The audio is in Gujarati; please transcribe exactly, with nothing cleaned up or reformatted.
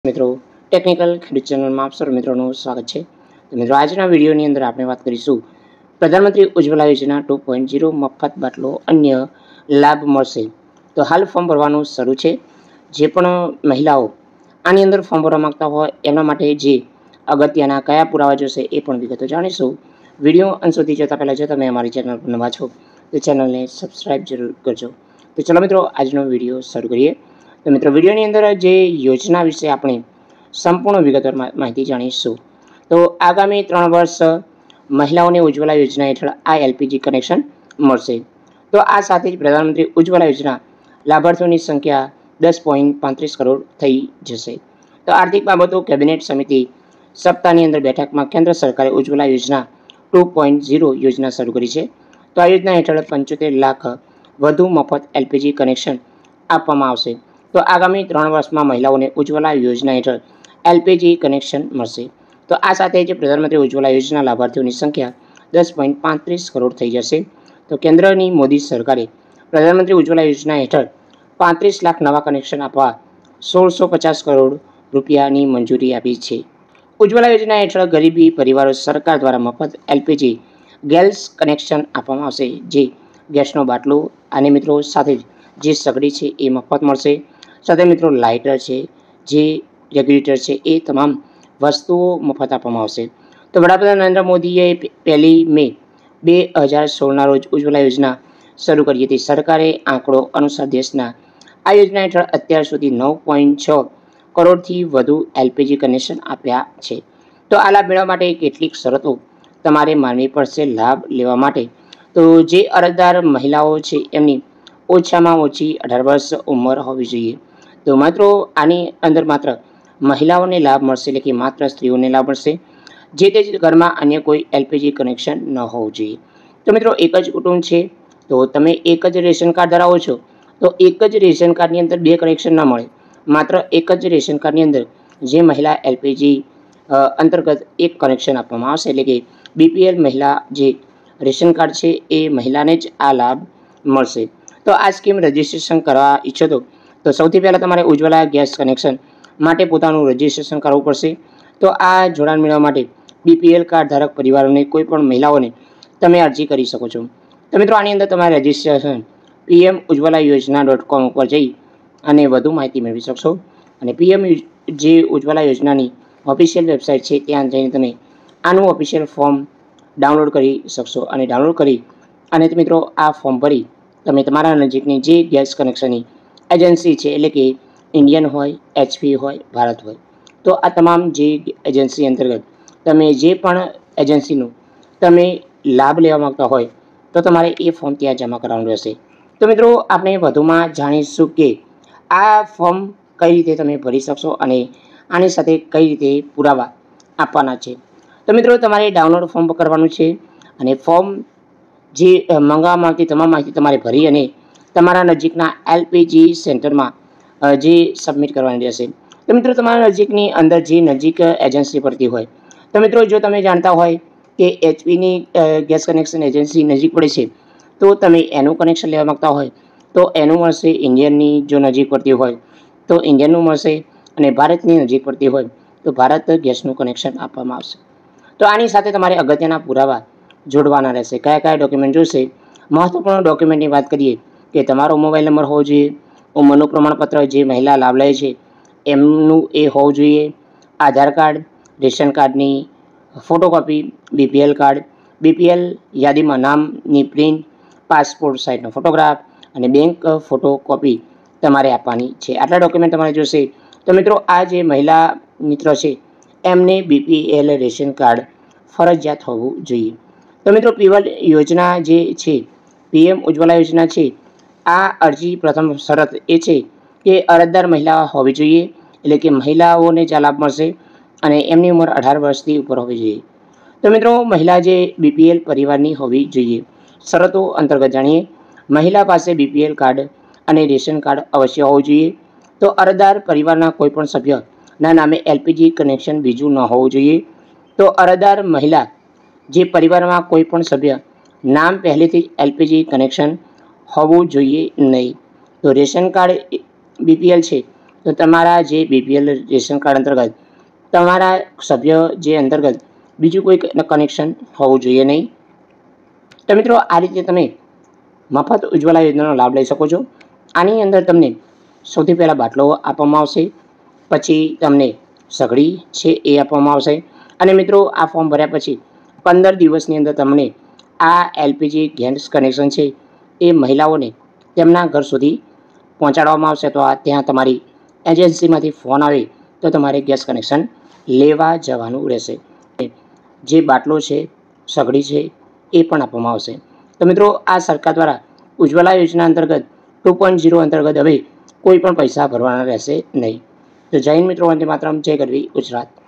મિત્રો ટેકનિકલ ખેડૂત ચેનલમાં આપ સર્વ મિત્રોનું સ્વાગત છે। તો મિત્રો આજના વિડીયોની અંદર આપણે વાત કરીશું પ્રધાનમંત્રી ઉજ્જવલા યોજના ટુ પોઈન્ટ ઝીરો મફત બાટલો અન્ય લાભ મળશે। તો હાલ ફોર્મ ભરવાનું શરૂ છે। જે પણ મહિલાઓ આની અંદર ફોર્મ ભરવા માંગતા હોય એમના માટે જે અગત્યના કયા પુરાવા જોશે એ પણ વિગતો જાણીશું। વિડીયો અંત સુધી જોતા પહેલાં જો તમે અમારી ચેનલ પર નવા છો તો ચેનલને સબસ્ક્રાઈબ જરૂર કરજો। તો ચલો મિત્રો આજનો વિડીયો શરૂ કરીએ। તો મિત્રો વિડીયોની અંદર જે યોજના વિશે આપણે સંપૂર્ણ વિગતવાર માહિતી જાણીશું। તો આગામી ત્રણ વર્ષ મહિલાઓને ઉજ્જવલા યોજના હેઠળ આ એલપીજી કનેક્શન મળશે। તો આ સાથે જ પ્રધાનમંત્રી ઉજ્જવલા યોજના લાભાર્થીઓની સંખ્યા દસ પોઈન્ટ પાંત્રીસ કરોડ થઈ જશે। તો આર્થિક બાબતો કેબિનેટ સમિતિ સપ્તાહની અંદર બેઠકમાં કેન્દ્ર સરકારે ઉજ્જવલા યોજના ટુ પોઈન્ટ ઝીરો યોજના શરૂ કરી છે। તો આ યોજના હેઠળ પંચોતેર લાખ વધુ મફત એલપીજી કનેક્શન આપવામાં આવશે। તો આગામી ત્રણ વર્ષમાં મહિલાઓને ઉજ્જવલા યોજના હેઠળ એલપીજી કનેક્શન મળશે। તો આ સાથે જ પ્રધાનમંત્રી ઉજ્જવલા યોજના લાભાર્થીઓની સંખ્યા દસ પોઈન્ટ પાંત્રીસ કરોડ થઈ જશે। તો કેન્દ્રની મોદી સરકારે પ્રધાનમંત્રી ઉજ્જવલા યોજના હેઠળ પાંત્રીસ લાખ નવા કનેક્શન આપવા સોળસો પચાસ કરોડ રૂપિયાની મંજૂરી આપી છે। ઉજ્જવલા યોજના હેઠળ ગરીબી પરિવારો સરકાર દ્વારા મફત એલપીજી ગેસ કનેક્શન આપવામાં આવશે। જે ગેસનો બાટલો અને મિત્રો સાથે જે સગડી છે એ મફત મળશે। સાથે મિત્રો લાઇટર છે, જે રેગ્યુલેટર છે, એ તમામ વસ્તુઓ મફત આપવામાં આવશે। તો વડાપ્રધાન નરેન્દ્ર મોદીએ પહેલી મે બે હજાર સોળના રોજ ઉજ્જવલા યોજના શરૂ કરી હતી। સરકારે આંકડો અનુસાર દેશના આ યોજના હેઠળ અત્યાર સુધી નવ પોઈન્ટ છ કરોડથી વધુ એલપીજી કનેક્શન આપ્યા છે। તો આ લાભ મેળવવા માટે કેટલીક શરતો તમારે માનવી પડશે લાભ લેવા માટે। તો જે અરજદાર મહિલાઓ છે એમની ઓછામાં ઓછી અઢાર વર્ષ ઉંમર હોવી જોઈએ। તો મિત્રો આની અંદર માત્ર મહિલાઓને લાભ મળશે, એટલે કે માત્ર સ્ત્રીઓને લાભ મળશે, જે તે જ ઘરમાં અન્ય કોઈ એલપીજી કનેક્શન ન હોવું જોઈએ। તો મિત્રો એક જ કુટુંબ છે તો તમે એક જ રેશન કાર્ડ ધરાવો છો તો એક જ રેશન કાર્ડની અંદર બે કનેક્શન ન મળે, માત્ર એક જ રેશન કાર્ડની અંદર જે મહિલા એલપીજી અંતર્ગત એક કનેક્શન આપવામાં આવશે। એટલે કે બીપીએલ મહિલા જે રેશન કાર્ડ છે એ મહિલાને જ આ લાભ મળશે। તો આ સ્કીમ રજિસ્ટ્રેશન કરવા ઈચ્છો તો તો સૌથી પહેલાં તમારે ઉજ્જવલા ગેસ કનેક્શન માટે પોતાનું રજિસ્ટ્રેશન કરવું પડશે। તો આ જોડાણ મેળવવા માટે બીપીએલ કાર્ડ ધારક પરિવારોને કોઈ પણ મહિલાઓને તમે અરજી કરી શકો છો। તો મિત્રો આની અંદર તમારે રજિસ્ટ્રેશન પીએમ ઉજ્જવલા યોજના ડોટ કોમ ઉપર જઈ અને વધુ માહિતી મેળવી શકશો। અને પીએમ જે ઉજ્જવલા યોજનાની ઓફિશિયલ વેબસાઇટ છે ત્યાં જઈને તમે આનું ઓફિશિયલ ફોર્મ ડાઉનલોડ કરી શકશો। અને ડાઉનલોડ કરી અને મિત્રો આ ફોર્મ ભરી તમે તમારા નજીકની જે ગેસ કનેક્શનની એજન્સી છે, એટલે કે ઇન્ડિયન હોય, એચપી હોય, ભારત હોય, તો આ તમામ જે એજન્સી અંતર્ગત તમે જે પણ એજન્સીનું તમે લાભ લેવા માગતા હોય તો તમારે એ ફોર્મ ત્યાં જમા કરાવવાનું રહેશે। તો મિત્રો આપણે વધુમાં જાણીશું કે આ ફોર્મ કઈ રીતે તમે ભરી શકશો અને આની સાથે કઈ રીતે પુરાવા આપવાના છે। તો મિત્રો તમારે ડાઉનલોડ ફોર્મ કરવાનું છે અને ફોર્મ જે મંગાવવામાં આવતી તમામ માહિતી તમારે ભરી અને તમારા નજીકના એલપીજી સેન્ટરમાં જે સબમિટ કરવાની રહેશે। તો મિત્રો તમારા નજીકની અંદર જે નજીક એજન્સી પડતી હોય, તો મિત્રો જો તમે જાણતા હોય કે એચપીની ગેસ કનેક્શન એજન્સી નજીક પડે છે તો તમે એનું કનેક્શન લેવા માગતા હોય તો એનું મળશે। ઇન્ડિયનની જો નજીક પડતી હોય તો ઇન્ડિયનનું મળશે અને ભારતની નજીક પડતી હોય તો ભારત ગેસનું કનેક્શન આપવામાં આવશે। તો આની સાથે તમારે અગત્યના પુરાવા જોડવાના રહેશે। કયા કયા ડોક્યુમેન્ટ જોઈશે? મહત્વપૂર્ણ ડોક્યુમેન્ટની વાત કરીએ કે તમારો મોબાઈલ નંબર હોવો જોઈએ, ઉંમરનું પ્રમાણપત્ર જે મહિલા લાભ લે છે એમનું એ હોવું જોઈએ, આધાર કાર્ડ, રેશન કાર્ડની ફોટોકોપી, બીપીએલ કાર્ડ, બીપીએલ યાદીમાં નામની પ્રિન્ટ, પાસપોર્ટ સાઇઝનો ફોટોગ્રાફ અને બેંક ફોટોકોપી તમારે આપવાની છે। આટલા ડોક્યુમેન્ટ તમારે જોશે। તો મિત્રો આ જે મહિલા મિત્રો છે એમને બીપીએલ રેશન કાર્ડ ફરજિયાત હોવું જોઈએ। તો મિત્રો પીવલ યોજના જે છે, પીએમ ઉજ્જવલા યોજના છે, આ અરજી પ્રથમ શરત એ છે કે અરજદાર મહિલા હોવી જોઈએ, એટલે કે મહિલાઓને જ લાભ મળશે અને એમની ઉંમર અઢાર વર્ષથી ઉપર હોવી જોઈએ। તો મિત્રો મહિલા જે બીપીએલ પરિવારની હોવી જોઈએ। શરતો અંતર્ગત જાણીએ, મહિલા પાસે બીપીએલ કાર્ડ અને રેશન કાર્ડ અવશ્ય હોવું જોઈએ। તો અરજદાર પરિવારના કોઈપણ સભ્યના નામે એલપીજી કનેક્શન બીજું ન હોવું જોઈએ। તો અરજદાર મહિલા જે પરિવારમાં કોઈ પણ સભ્ય નામ પહેલેથી જ એલપીજી કનેક્શન હોવું જોઈએ નહીં। તો રેશન કાર્ડ બીપીએલ છે તો તમારા જે બીપીએલ રેશન કાર્ડ અંતર્ગત તમારા સભ્ય જે અંતર્ગત બીજું કોઈ કનેક્શન હોવું જોઈએ નહીં। તો મિત્રો આ રીતે તમે મફત ઉજ્જવલા યોજનાનો લાભ લઈ શકો છો। આની અંદર તમને સૌથી પહેલાં બાટલો આપવામાં આવશે, પછી તમને સગડી છે એ આપવામાં આવશે અને મિત્રો આ ફોર્મ ભર્યા પછી પંદર દિવસની અંદર તમને આ એલપીજી ગેસ કનેક્શન છે એ મહિલાઓને તેમના ઘર સુધી પહોંચાડવામાં આવશે। તો આ ત્યાં તમારી એજન્સીમાંથી ફોન આવે તો તમારે ગેસ કનેક્શન લેવા જવાનું રહેશે। જે બાટલો છે, સગડી છે એ પણ આપવામાં આવશે। તો મિત્રો આ સરકાર દ્વારા ઉજ્જવલા યોજના અંતર્ગત ટુ પોઈન્ટ ઝીરો અંતર્ગત હવે કોઈ પણ પૈસા ભરવાના રહેશે નહીં। તો જય હિન્દ મિત્રો, વંદે માતરમ, જય ગરવી ગુજરાત।